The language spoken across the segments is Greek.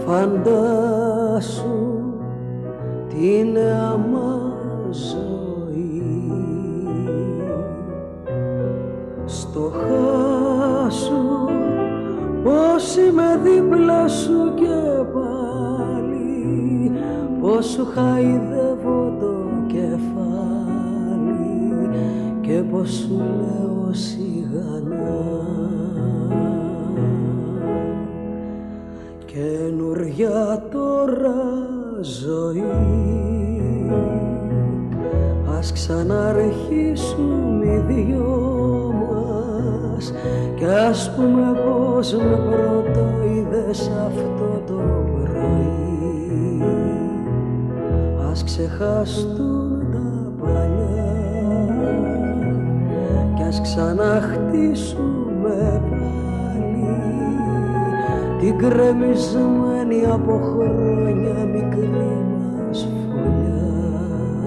Φαντάσου τη νέα μας ζωή, στο χάσου πως είμαι δίπλα σου και πάλι, πως σου χαϊδεύω το κεφάλι και πως σου λέω σιγανά. Καινούρια τώρα ζωή, ας ξαναρχίσουμε οι δυο μας κι ας πούμε πως με πρώτο είδες αυτό το πρωί. Ας ξεχαστούν τα παλιά κι ας ξαναχτίσουμε πάλι την κρεμισμένη από χρόνια μικρή μας φωλιά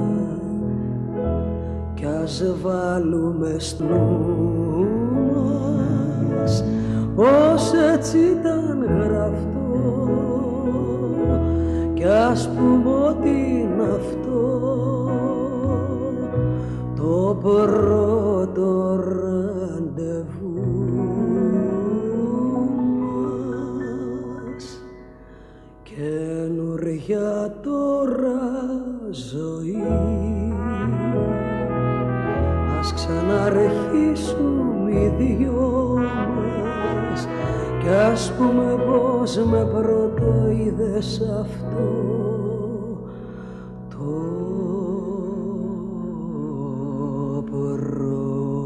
κι ας βάλουμε στο νου μας πως έτσι ήταν γραφτό κι ας πούμε ότι είναι αυτό το πρώτο ραντεβού. Καινούρια τώρα ζωή, ας ξαναρχίσουμε οι δυο μας κι ας πούμε πως με πρώτο είδες αυτό το πρωί.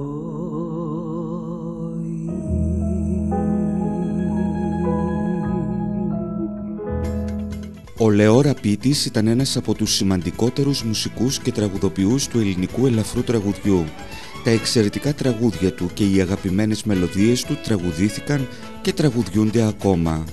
Ο Λεώ Ραπίτης ήταν ένας από τους σημαντικότερους μουσικούς και τραγουδοποιούς του ελληνικού ελαφρού τραγουδιού. Τα εξαιρετικά τραγούδια του και οι αγαπημένες μελωδίες του τραγουδήθηκαν και τραγουδιούνται ακόμα.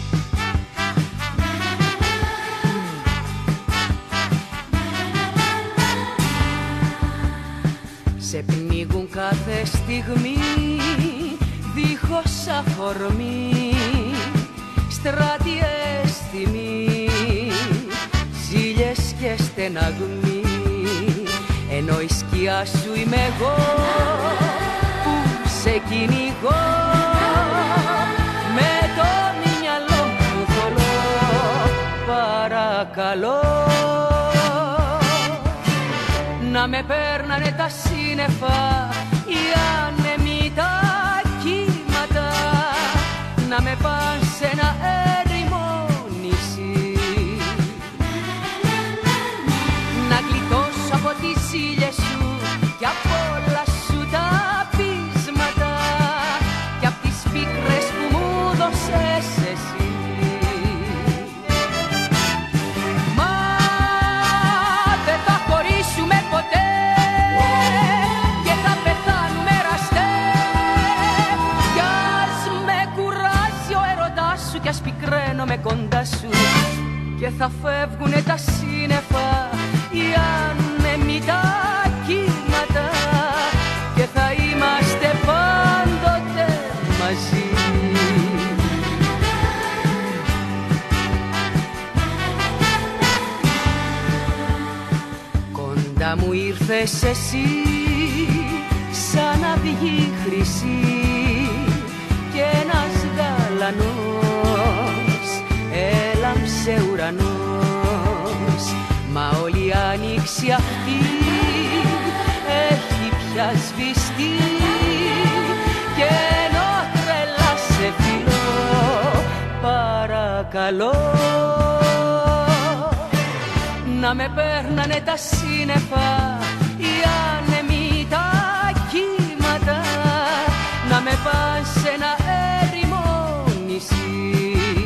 Σε πνίγουν κάθε στιγμή δίχως αφορμή στρατιές θυμοί, ζήλιες και στεναγμοί, ενώ η σκιά σου είμαι εγώ που σε κυνηγώ με το μυαλό μου θολό. Παρακαλώ να με παίρνανε τα σύννεφα, οι άνεμοι, τα κύματα, να με πάνε σε ένα έρημο νησί, να γλιτώσω από τις ζήλιες σου και από όλα σου τα πείσματα και απ' τις πίκρες που μου δώσες εσύ. Μα δεν θα χωρίσουμε ποτέ και θα πεθάνουμε εραστέ κι ας με κουράζει ο έρωτάς σου κι ας πικραίνομαι κοντά σου και θα φεύγουνε τα σύννεφα, οι άνεμοι, τα κύματα και θα είμαστε πάντοτε μαζί. Κοντά μου ήρθες εσύ σαν αυγή χρυσή και ένας γαλανός έλαμψε ουρανός, μα όλη η άνοιξη αυτή έχει πια σβηστεί και ενώ τρελά σε φιλώ παρακαλώ να με παίρνανε τα σύννεφα, οι άνεμοι, τα κύματα, να με πάνε σε ένα έρημο νησί,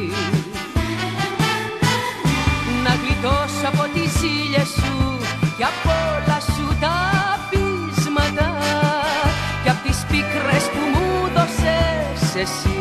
να γλιτώσω από τις ζήλιες σου και από όλα σου τα πείσματα και απ' τις πίκρες που μου δώσες εσύ.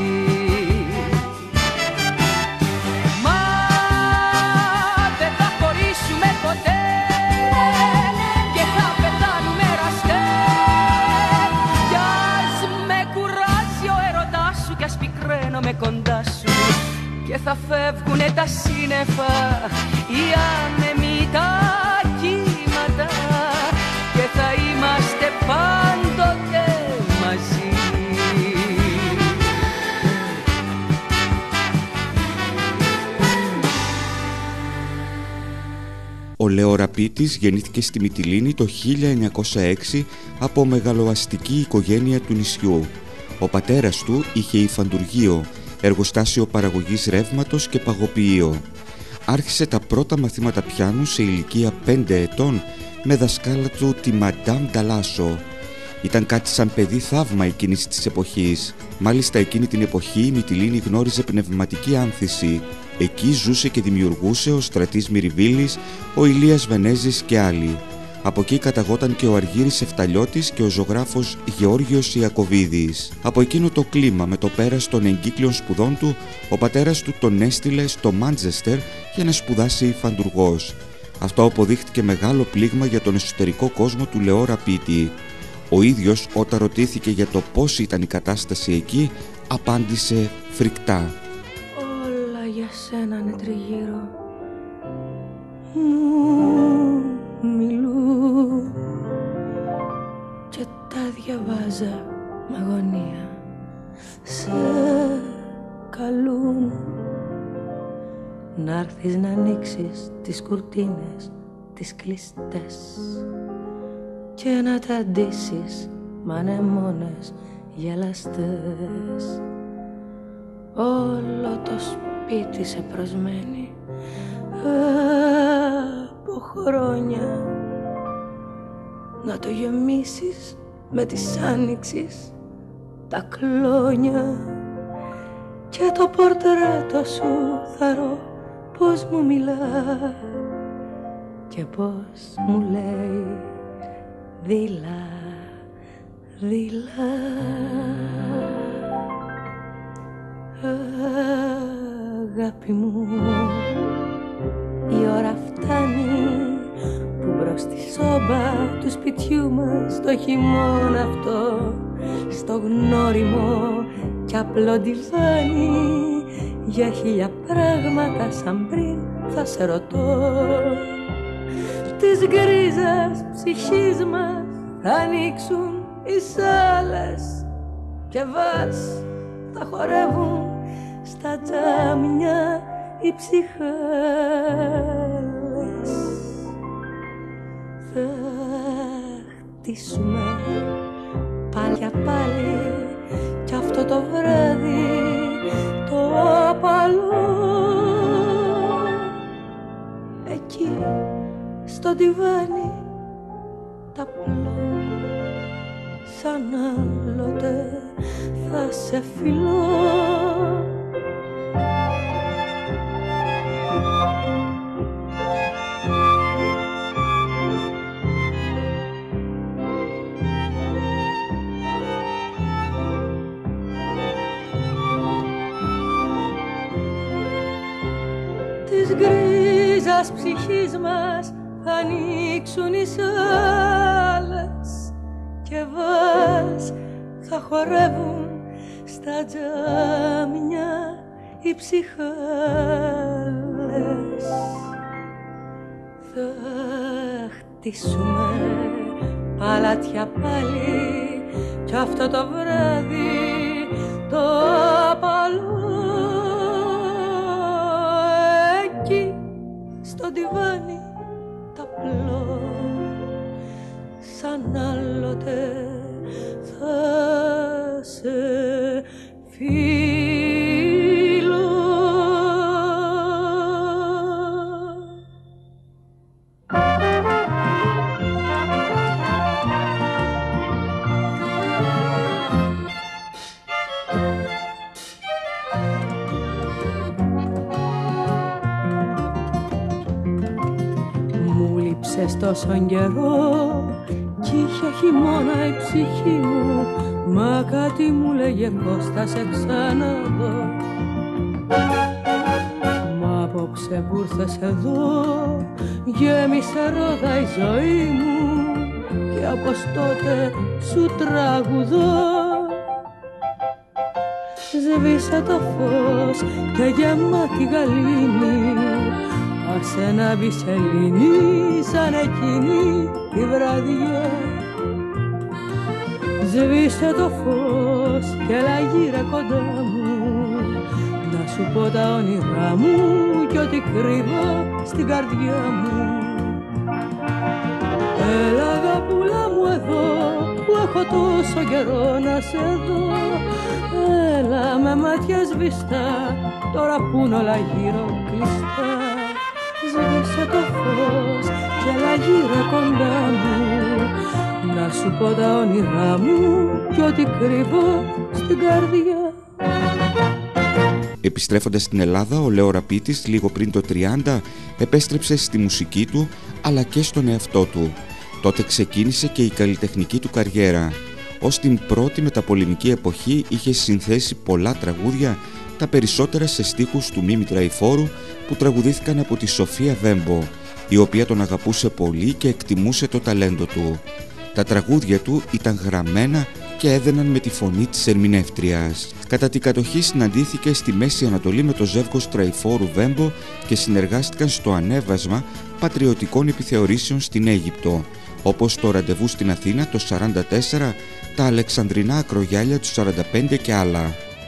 Και θα πεθάνουμε εραστέ κι ας με κουράζει ο έρωτάς σου κι ας πικραίνομαι κοντά σου και θα φεύγουνε τα σύννεφα, οι άνεμοι, τα κύματα και θα είμαστε πάντοτε μαζί. Ο Λέο Ραπίτης γεννήθηκε στη Μυτιλήνη το 1906 από μεγαλοαστική οικογένεια του νησιού. Ο πατέρας του είχε υφαντουργείο, εργοστάσιο παραγωγής ρεύματος και παγοποιείο. Άρχισε τα πρώτα μαθήματα πιάνου σε ηλικία 5 ετών με δασκάλα του τη Μαντάμ Νταλάσο. Ήταν κάτι σαν παιδί θαύμα εκείνης της εποχής. Μάλιστα εκείνη την εποχή η Μυτιλήνη γνώριζε πνευματική άνθηση. Εκεί ζούσε και δημιουργούσε ο Στρατής Μυριβίλης, ο Ηλίας Βενέζης και άλλοι. Από εκεί καταγόταν και ο Αργύρης Εφταλιώτης και ο ζωγράφος Γεώργιος Ιακωβίδης. Από εκείνο το κλίμα, με το πέρας των εγκύκλιων σπουδών του, ο πατέρας του τον έστειλε στο Μάντζεστερ για να σπουδάσει υφαντουργός. Αυτό αποδείχτηκε μεγάλο πλήγμα για τον εσωτερικό κόσμο του Λεώ Ραπίτη. Ο ίδιος, όταν ρωτήθηκε για το πώς ήταν η κατάσταση εκεί, απάντησε φρικτά: «Όλα για σένα είναι τριγύρω, μου μιλούν και τα διαβάζα με αγωνία. Σε καλούν να έρθεις να ανοίξεις τις κουρτίνες τις κλειστές και να τα ντύσεις μ' ανεμόνες γελαστές. Όλο το σπίτι σε προσμένει από χρόνια να το γεμίσεις με τις άνοιξης τα κλόνια και το πορτρέτο σου θαρώ πως μου μιλά και πως μου λέει δειλά, δειλά. Αγάπη μου, η ώρα φτάνει που μπρος στη σόμπα του σπιτιού μας το χειμώνα αυτό, στο γνώριμο κι απλό ντιβάνι, για χίλια πράγματα σαν πριν θα σε ρωτώ. Της γκρίζας ψυχής μας θα ανοίξουν οι σάλες και βας θα χορεύουν στα τζάμια οι ψυχάλες. Θα χτίσουμε πάλι για πάλι κι αυτό το βράδυ το απαλό, εκεί στο τιβάνι ταπλό, σαν άλλοτε θα σε φιλώ. Της γκρίζας ψυχής μας θα ανοίξουν οι σάλες και βας θα χορεύουν στα τζάμια οι ψυχάλες. Θα χτίσουμε παλάτια πάλι κι αυτό το βράδυ το απαλό, εκεί στο τιβάνι ταπλό, σαν άλλοτε θα σε φιλώ. Μου λείψες τόσον καιρό κι είχε χειμώνα η ψυχή μου, μα κάτι μου λέγε πως θα σε ξαναδώ. Μα απόψε που ήρθες εδώ γέμισε ρόδα η ζωή μου και όπως τότε σου τραγουδώ. Σβήσε το φως και γεμάτη γαλήνη, άσε να μπει σελήνη σαν εκείνη τη βραδιά. Σβήσε το φως και έλα γύρε κοντά μου, να σου πω τα όνειρά μου κι ό,τι κρύβω στην καρδιά μου. Έλα αγαπούλα μου εδώ που έχω τόσο καιρό να σε δω. Έλα με μάτια σβηστά τώρα που είναι όλα γύρω κλειστά. Σβήσε το φως και έλα γύρε κοντά μου, να σου πω τα όνειρά μου κι ό,τι κρύβω στην καρδιά. Επιστρέφοντας στην Ελλάδα, ο Λέο Ραπίτης λίγο πριν το 30 επέστρεψε στη μουσική του αλλά και στον εαυτό του. Τότε ξεκίνησε και η καλλιτεχνική του καριέρα. Ως την πρώτη μεταπολεμική εποχή είχε συνθέσει πολλά τραγούδια, τα περισσότερα σε στίχους του Μίμη Τραϊφόρου που τραγουδήθηκαν από τη Σοφία Βέμπο, η οποία τον αγαπούσε πολύ και εκτιμούσε το ταλέντο του. Τα τραγούδια του ήταν γραμμένα και έδαιναν με τη φωνή της ερμηνεύτριας. Κατά την κατοχή συναντήθηκε στη Μέση Ανατολή με το ζεύγος Τραϊφόρου Βέμπο και συνεργάστηκαν στο ανέβασμα πατριωτικών επιθεωρήσεων στην Αίγυπτο, όπως το Ραντεβού στην Αθήνα το 1944, τα Αλεξανδρινά Ακρογιάλια του 1945 και άλλα.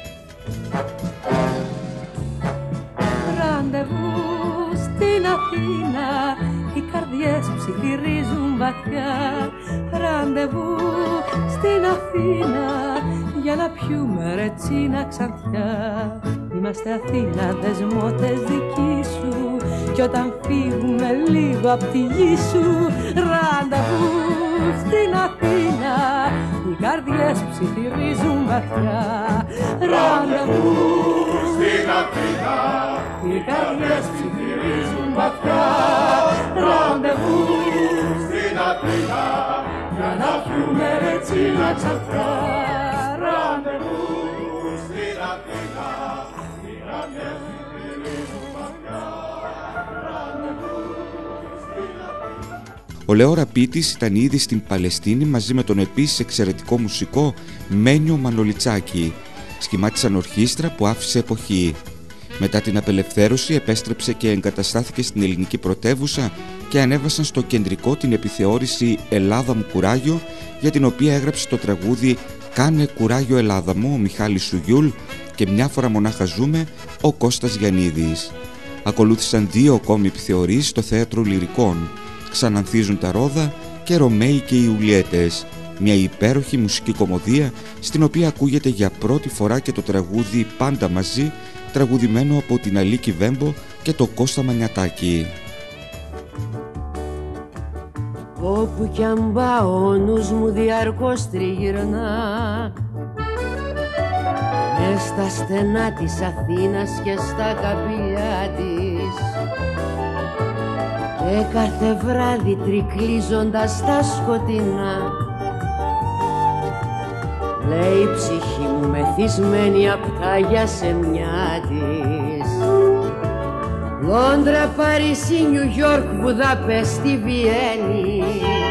Ραντεβού στην Αθήνα, οι καρδιές ψιθυρίζουν βαθιά. Ραντεβού στην Αθήνα, για να πιούμε ρετσίνα ξανθιά. Είμαστε Αθήναδες μότες δικοί σου, κι όταν φύγουμε λίγο απ' τη γη σου. Ραντεβού στην Αθήνα, οι καρδιές ψιθυρίζουν βαθιά. Ραντεβού στην Αθήνα, οι καρδιές ψιθυρίζουν βαθιά. Ραντεβού στην Αθήνα, για να πιούμε ρετσίνα ξανθιά. Ραντεβού στην Αθήνα, οι καρδιές ψιθυρίζουν βαθιά. Ο Λέο Ραπίτης ήταν ήδη στην Παλαιστίνη μαζί με τον επίσης εξαιρετικό μουσικό Μένιο Μανολιτσάκη. Σχημάτισαν ορχήστρα που άφησε εποχή. Μετά την απελευθέρωση επέστρεψε και εγκαταστάθηκε στην ελληνική πρωτεύουσα και ανέβασαν στο κεντρικό την επιθεώρηση «Ελλάδα μου κουράγιο», για την οποία έγραψε το τραγούδι «Κάνε κουράγιο Ελλάδα μου» ο Μιχάλης Σουγιούλ και «Μια φορά μονάχα ζούμε» ο Κώστας Γιαννίδης. Ακολούθησαν 2 ακόμη επιθεωρήσεις στο Θέατρο Λυρικών, «Ξανανθίζουν τα ρόδα» και «Ρωμαίοι και οι Ιουλιέτες», μια υπέροχη μουσική κομμωδία στην οποία ακούγεται για πρώτη φορά και το τραγούδι «Πάντα μαζί», τραγουδημένο από την Αλίκη Βέμπο και το Κώστα Μανιατάκη. Όπου κι αν πάω ο νους μου διαρκώς τριγυρνά μες στα στενά της Αθήνας και στα καπηλιά της, και κάθε βράδυ τρικλίζοντας τα σκοτεινά λέει η ψυχή μου μεθυσμένη απ' τα γιασεμιά της. Λόντρα, Παρίσι, Νιου Γιόρκ, Βουδαπέστη, Βιέννη,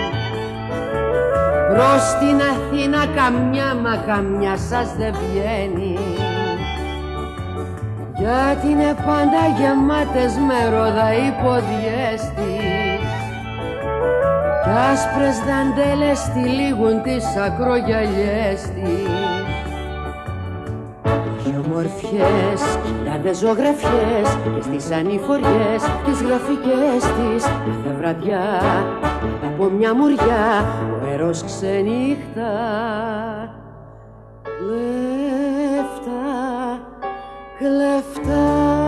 προς την Αθήνα καμιά μα καμιά σας δεν βγαίνει, γιατί είναι πάντα γεμάτες με ρόδα οι ποδιές της, κι άσπρες δαντέλες τυλίγουν τις ακρογιαλιές της. Έχει ομορφιές, λάδες ζωγραφιές και στις ανηφοριές τις γραφικές της. Κάθε βραδιά από μια μουριά ο έρος ξενύχτα. Κλέφτα, κλέφτα,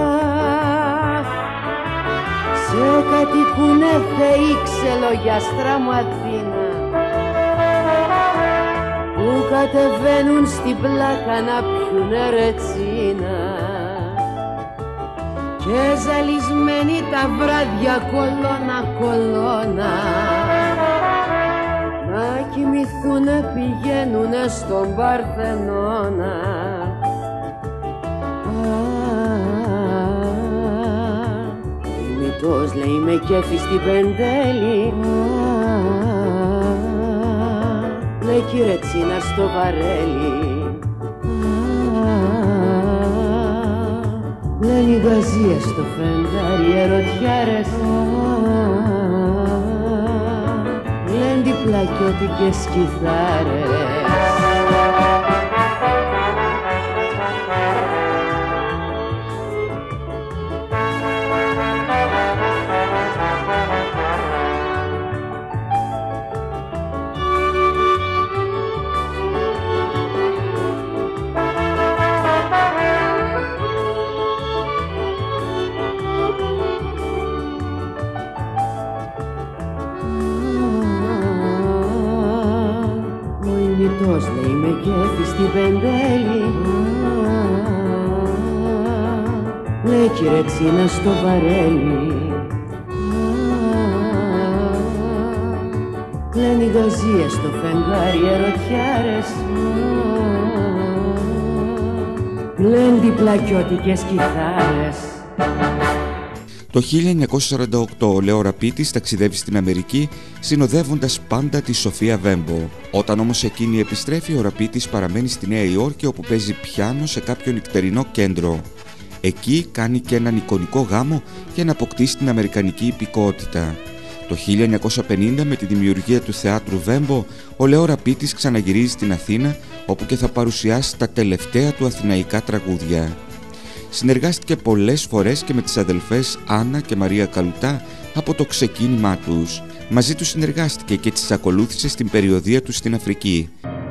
σε κατοικούνε θεοί ξελογιαστρά μου Αθήνα, που κατεβαίνουν στην πλάκα να πιουνε ρετσίνα, και ζαλισμένοι τα βράδια κολόνα κολόνα να κοιμηθούνε πηγαίνουνε στον Παρθενώνα. Μητός λέει με κέφι στην Πεντέλη, λέει κι ρετσίνα στο βαρέλι. λένε γαζίες στο φεγγάρι ερωτιάρες, λένε διπλακιώτικες κιθάρες. Λέει με κέφι στην πεντέλη, λέει κυρετσίνα στο βαρέλι, λένε οι γαζίες στο φεγγάρι ερωτιάρες, λένε διπλακιώτικες κιθάρες. Το 1948 ο Λέο Ραπίτης ταξιδεύει στην Αμερική συνοδεύοντας πάντα τη Σοφία Βέμπο. Όταν όμως εκείνη επιστρέφει, ο Ραπίτης παραμένει στη Νέα Υόρκη, όπου παίζει πιάνο σε κάποιο νυχτερινό κέντρο. Εκεί κάνει και έναν εικονικό γάμο για να αποκτήσει την αμερικανική υπηκότητα. Το 1950, με τη δημιουργία του θεάτρου Βέμπο, ο Λέο Ραπίτης ξαναγυρίζει στην Αθήνα, όπου και θα παρουσιάσει τα τελευταία του αθηναϊκά τραγούδια. Συνεργάστηκε πολλές φορές και με τις αδελφές Άννα και Μαρία Καλουτά από το ξεκίνημά τους. Μαζί τους συνεργάστηκε και τις ακολούθησε στην περιοδεία τους στην Αφρική.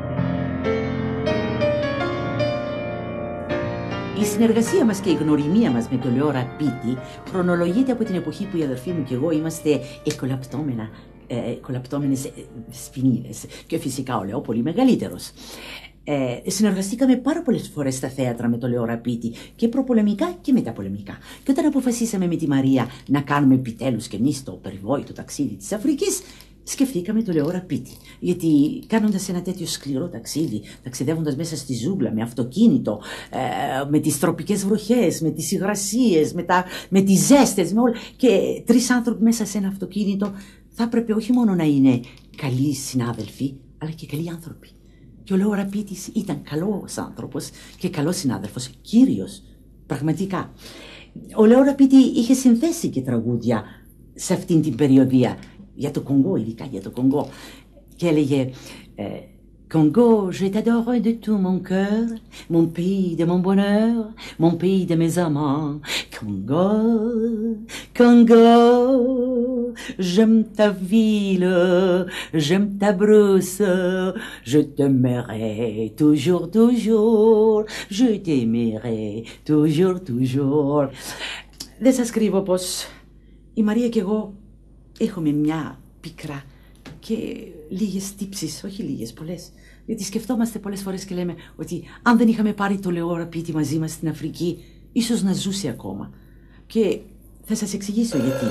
Η συνεργασία μας και η γνωριμία μας με τον Λέο Ραπίτη χρονολογείται από την εποχή που η αδερφή μου και εγώ είμαστε κολαπτώμενες σπινίδες και φυσικά ο Λέο πολύ μεγαλύτερος. Συνεργαστήκαμε πάρα πολλές φορές στα θέατρα με τον Λέο Ραπίτη και προπολεμικά και μεταπολεμικά. Και όταν αποφασίσαμε με τη Μαρία να κάνουμε επιτέλους και εμείς το περιβόητο ταξίδι της Αφρικής, σκεφτήκαμε τον Λέο Ραπίτη. Γιατί κάνοντας ένα τέτοιο σκληρό ταξίδι, ταξιδεύοντας μέσα στη ζούγκλα με αυτοκίνητο, με τις τροπικές βροχές, με τις υγρασίες, με τις ζέστες, με όλα, και 3 άνθρωποι μέσα σε ένα αυτοκίνητο, θα έπρεπε όχι μόνο να είναι καλοί συνάδελφοι, αλλά και καλοί άνθρωποι. Και ο Λέο Ραπίτης ήταν καλός άνθρωπος και καλός συνάδελφος, κύριος, πραγματικά. Ο Λέο Ραπίτη είχε συνθέσει και τραγούδια σε αυτήν την περιοδία, για το Κονγκό, ειδικά για το Κονγκό. Και έλεγε Congo, je t'adore de tout mon cœur, mon pays de mon bonheur, mon pays de mes amants. Congo, Congo, j'aime ta ville, j'aime ta brousse, je t'aimerai toujours, toujours, je t'aimerai toujours, toujours. Δεν σας κρύβω πως η Μαρία και εγώ έχουμε μια πίκρα και λίγες τύψεις, όχι λίγες, πολλές. Γιατί σκεφτόμαστε πολλές φορές και λέμε ότι αν δεν είχαμε πάρει το Λέο Ραπίτη μαζί μας στην Αφρική, ίσως να ζούσε ακόμα. Και θα σας εξηγήσω γιατί.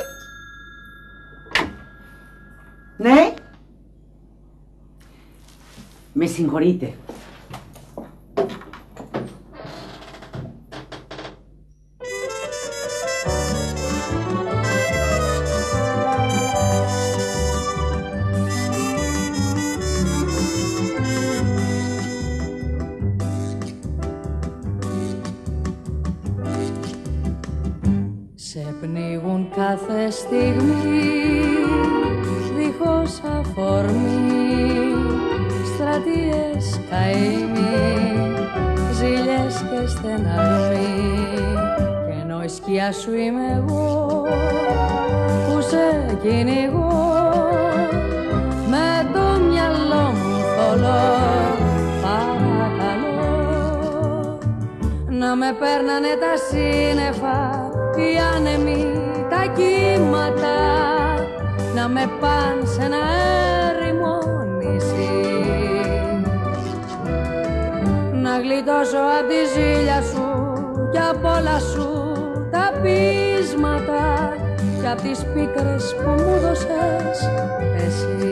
Ναι. Με συγχωρείτε. Κάθε στιγμή δίχως αφορμή, στρατιές καημοί, ζήλιες και στεναρμοί, και ενώ η σκιά σου είμαι εγώ που σε κυνηγώ, με το μυαλό μου θολό, παρακαλώ να με παίρνανε τα σύννεφα, οι άνεμοι, τα κύματα, να με πάνε σε ένα έρημο νησί, να γλιτώσω απ' τη ζήλια σου κι απ' όλα σου τα πείσματα κι απ' τις πίκρες που μου δώσες εσύ.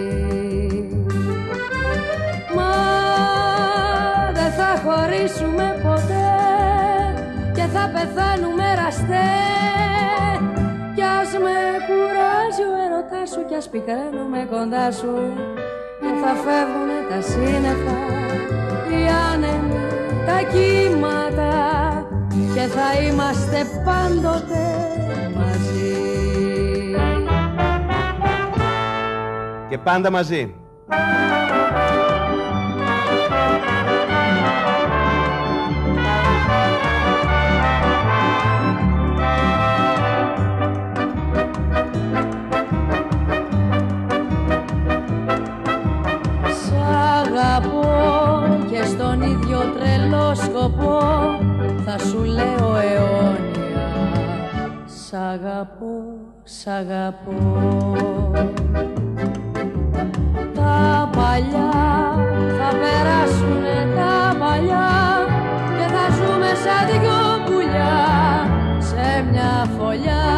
Μα δεν θα χωρίσουμε ποτέ και θα πεθάνουμε εραστέ, κι ας με κουράζει ο έρωτάς σου κι ας πικραίνουμε κοντά σου, και θα φεύγουνε τα σύννεφα, οι άνεμοι, τα κύματα, και θα είμαστε πάντοτε μαζί. Και πάντα μαζί. Στον ίδιο τρελό σκοπό θα σου λέω αιώνια. Σ' αγαπώ, σ' αγαπώ. Τα παλιά θα περάσουνε, τα παλιά, και θα ζούμε σαν δυο πουλιά σε μια φωλιά.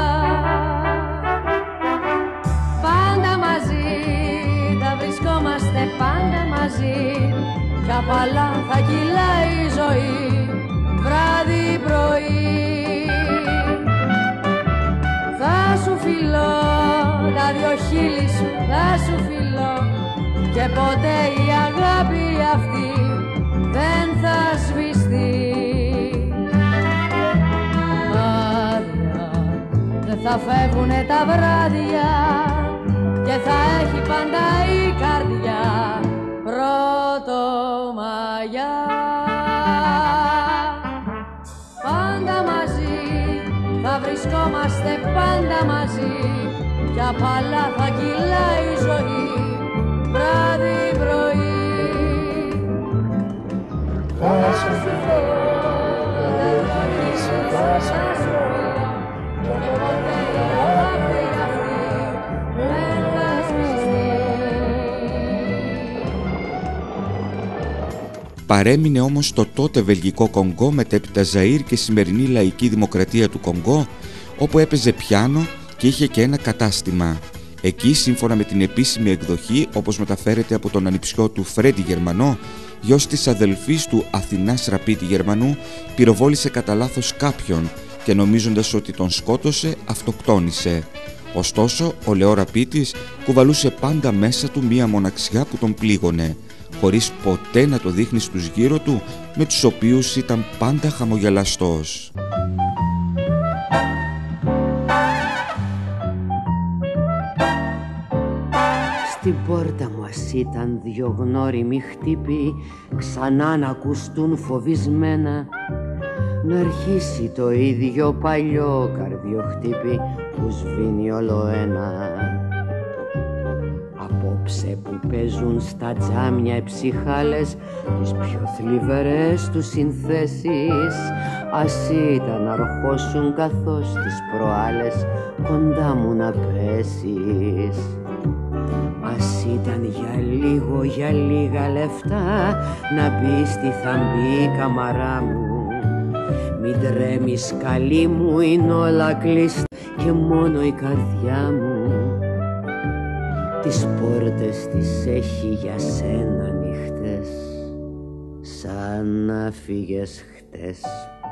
Πάντα μαζί θα βρισκόμαστε, πάντα μαζί, κι απαλά θα κυλάει η ζωή, βράδυ πρωί. Θα σου φιλώ, τα δυο χείλη σου θα σου φιλώ, και ποτέ η αγάπη αυτή δεν θα σβηστεί. Άδεια δεν θα φεύγουνε τα βράδια, και θα έχει πάντα η καρδιά Πρωτομαγιά. Πάντα μαζί θα βρισκόμαστε, πάντα μαζί, κι απαλά θα κυλάει η ζωή, βράδυ πρωί. Θα σου φιλώ, θα σου φιλώ, και ποτέ η αγάπη αυτή δεν θα σβηστεί. Παρέμεινε όμως το τότε Βελγικό Κονγκό, μετέπειτα Ζαΐρ και σημερινή Λαϊκή Δημοκρατία του Κονγκό, όπου έπαιζε πιάνο και είχε και ένα κατάστημα. Εκεί, σύμφωνα με την επίσημη εκδοχή, όπως μεταφέρεται από τον ανιψιό του Φρέντι Γερμανό, γιος της αδελφής του Αθηνάς Ραπίτη Γερμανού, πυροβόλησε κατά λάθος κάποιον και νομίζοντας ότι τον σκότωσε, αυτοκτόνησε. Ωστόσο, ο Λεό Ραπίτης κουβαλούσε πάντα μέσα του μία μοναξιά που τον πλήγωνε, χωρίς ποτέ να το δείχνει στους γύρω του, με τους οποίους ήταν πάντα χαμογελαστός. Στην πόρτα μου ας ήταν δυο γνώριμοι χτύποι, ξανά να ακουστούν φοβισμένα, να αρχίσει το ίδιο παλιό καρδιοχτύπη που σβήνει όλο ένα. Απόψε που παίζουν στα τζάμια οι ψυχάλες τις πιο θλιβερές τους συνθέσεις, ας ήταν να αρχώσουν καθώς τις προάλλες κοντά μου να πέσεις. Ας ήταν για λίγα λεφτά να μπει στη θαμπή καμαρά μου. Μην τρέμεις καλή μου, είναι όλα κλειστά και μόνο η καρδιά μου τις πόρτες τις έχει για σένα ανοιχτές, σαν να φύγες χτες.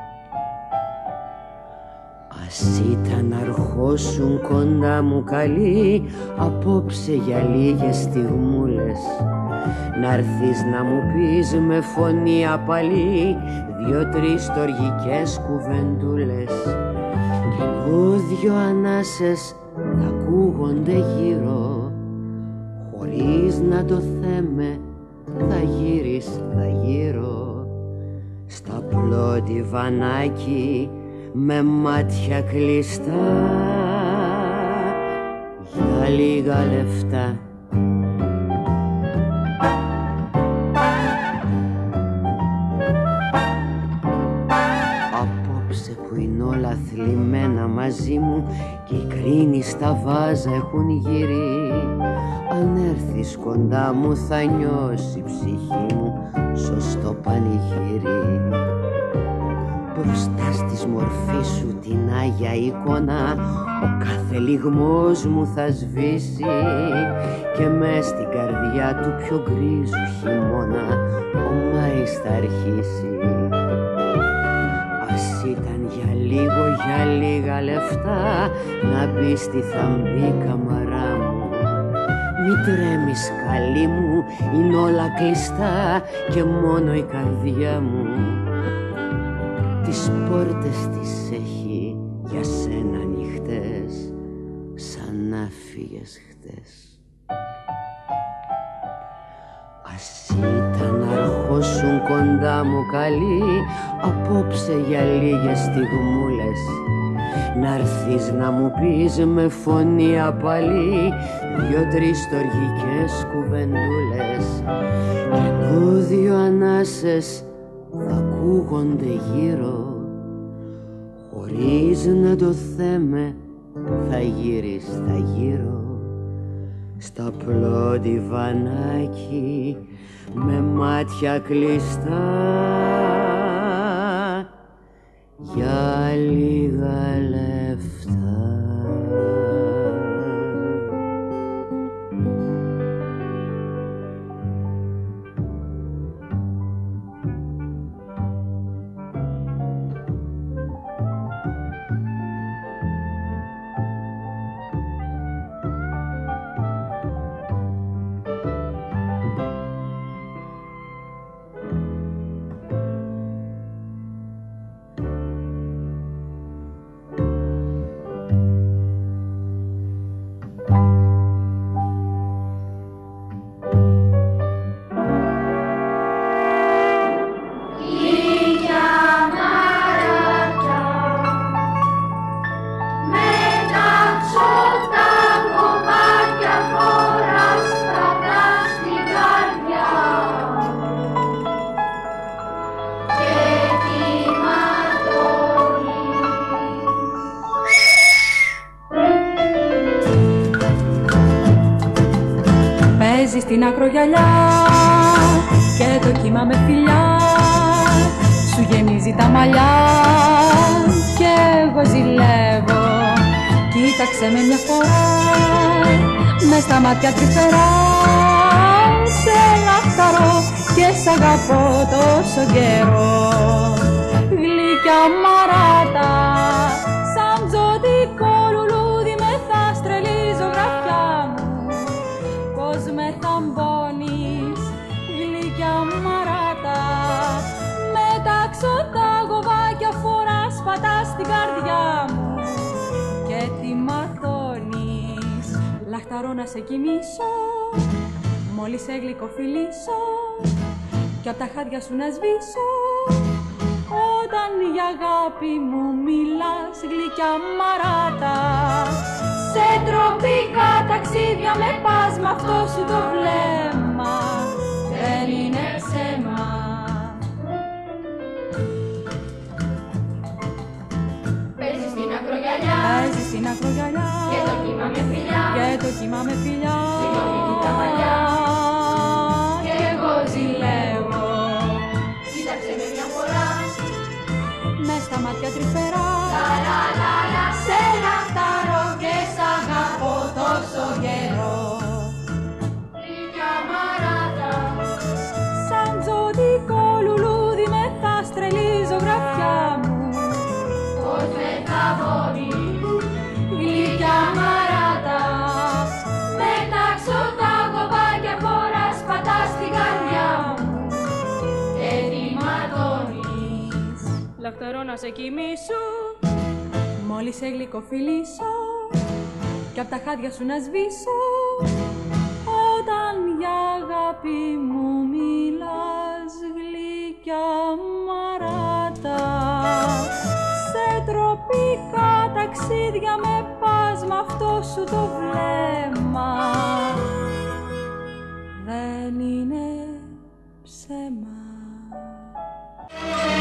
Ας ήταν να αρχώσουν κοντά μου καλή απόψε για λίγες στιγμούλες, να'ρθείς να μου πεις με φωνή απαλή δυο-τρεις στοργικές κουβεντούλες, κι εγώ δυο ανάσες θα ακούγονται γύρω, χωρίς να το θέμε θα γύρεις, θα γύρω στα πλώτη βανάκι με μάτια κλειστά για λίγα λεφτά. Απόψε που είναι όλα θλιμμένα μαζί μου και οι κρίνοι στα βάζα έχουν γύρει, αν έρθεις κοντά μου θα νιώσει η ψυχή μου σωστό πανηγύρι. Μπροστά στις μορφή σου την Άγια εικόνα ο κάθε λυγμός μου θα σβήσει και μες στην καρδιά του πιο γκρίζου χειμώνα ο Μάης θα αρχίσει. Ας ήταν για λίγα λεφτά να μπει στη θαμπή καμαρά μου. Μη τρέμεις καλή μου, είναι όλα κλειστά και μόνο η καρδιά μου τις πόρτες τις έχει για σένα ανοιχτές, σαν να φύγες χτες. Ας ήταν να αρχώσουν κοντά μου καλή, απόψε για λίγες στιγμούλες, να'ρθείς να μου πεις με φωνή απαλή δυο-τρεις στοργικές κουβεντούλες, και που δυο ανάσες θα ακούγονται γύρω, χωρίς να το θέμε θα γύρεις θα γύρω, στα πλώτη βανάκι με μάτια κλειστά για λίγα λεφτά. Στην ακρογιαλιά και το κύμα με φιλιά σου γεμίζει τα μαλλιά και εγώ ζηλεύω. Κοίταξε με μια φορά μες στα μάτια τρυφερά, σε λαχταρώ και σ' αγαπώ τόσο καιρό. Γλυκιά μαράτα σαν ζωτικό λουλούδι με θα στρελίζω γραφιά μου, πως με θαμπώνεις γλυκιά μαράτα, μετάξω τα γοβάκια φοράς πατάς στην καρδιά μου και τι μαθώνεις. Λαχταρώ να σε κοιμήσω μόλις σε γλυκοφιλήσω κι απ' τα χάδια σου να σβήσω όταν η αγάπη μου μιλάς γλυκιά μαράτα. Σε τροπικά ταξίδια με πας μ' αυτό σου το βλέμμα, δεν είναι ψέμα. Παίζεις στην ακρογιαλιά, παίζεις στην ακρογιαλιά και το κύμα με φιλιά, και το κύμα με φιλιά, συγγνώμη τα μαλλιά και εγώ ζηλεύω. Κοίταξε με μια φορά μες στα μάτια τρυφερά, λα, σε λαχταρώ και σ' αγαπώ τόσο καιρό. γλυκιά μαράτα, Σαν ζωτικό λουλούδι με θα στρελίζω γραφιά μου, πως με θαμπώνεις γλυκιά μαράτα, μετάξω τα κοπάκια φοράς πατάς στην καρδιά μου και τι ματώνεις. λαχταρώ να σε κοιμήσω μόλις σε γλυκοφιλήσω κι απ' τα χάδια σου να σβήσω όταν για αγάπη μου μιλάς γλυκιά μαράτα. Σε τροπικά ταξίδια με πας μ' αυτό σου το βλέμμα, δεν είναι ψέμα.